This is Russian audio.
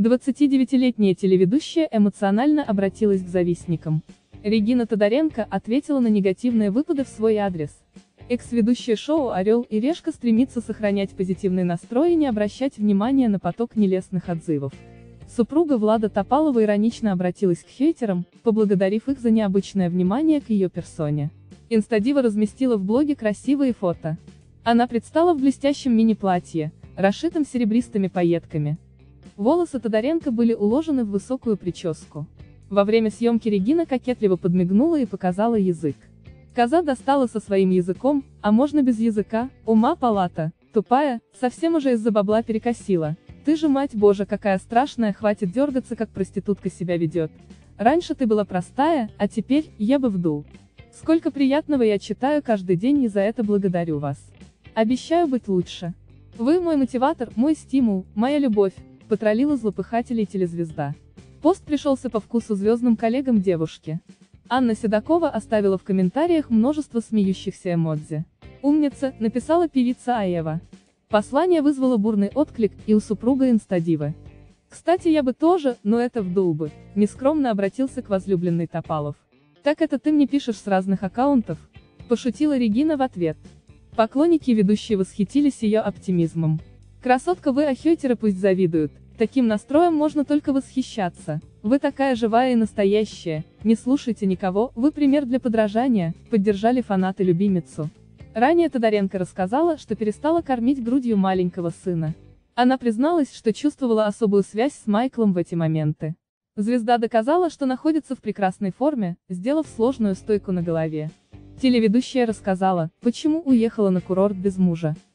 29-летняя телеведущая эмоционально обратилась к завистникам. Регина Тодоренко ответила на негативные выпады в свой адрес. Экс-ведущая шоу «Орел и Решка» стремится сохранять позитивный настрой и не обращать внимания на поток нелестных отзывов. Супруга Влада Топалова иронично обратилась к хейтерам, поблагодарив их за необычное внимание к ее персоне. Инстадива разместила в блоге красивые фото. Она предстала в блестящем мини-платье, расшитом серебристыми пайетками. Волосы Тодоренко были уложены в высокую прическу. Во время съемки Регина кокетливо подмигнула и показала язык. Коза достала со своим языком, а можно без языка, ума палата, тупая, совсем уже из-за бабла перекосила. Ты же, мать Божия, какая страшная, хватит дергаться, как проститутка себя ведет. Раньше ты была простая, а теперь, я бы вдул. Сколько приятного я читаю каждый день и за это благодарю вас. Обещаю быть лучше. Вы мой мотиватор, мой стимул, моя любовь, потроллила злопыхателей телезвезда. Пост пришелся по вкусу звездным коллегам девушки. Анна Седокова оставила в комментариях множество смеющихся эмодзи. «Умница», написала певица Аева. Послание вызвало бурный отклик и у супруга Инстадивы. «Кстати, я бы тоже, но это вдул бы», нескромно обратился к возлюбленной Топалов. «Так это ты мне пишешь с разных аккаунтов?» Пошутила Регина в ответ. Поклонники ведущей восхитились ее оптимизмом. «Красотка вы, а хейтеры пусть завидуют. Таким настроем можно только восхищаться. Вы такая живая и настоящая, не слушайте никого, вы пример для подражания», поддержали фанаты любимицу. Ранее Тодоренко рассказала, что перестала кормить грудью маленького сына. Она призналась, что чувствовала особую связь с Майклом в эти моменты. Звезда доказала, что находится в прекрасной форме, сделав сложную стойку на голове. Телеведущая рассказала, почему уехала на курорт без мужа.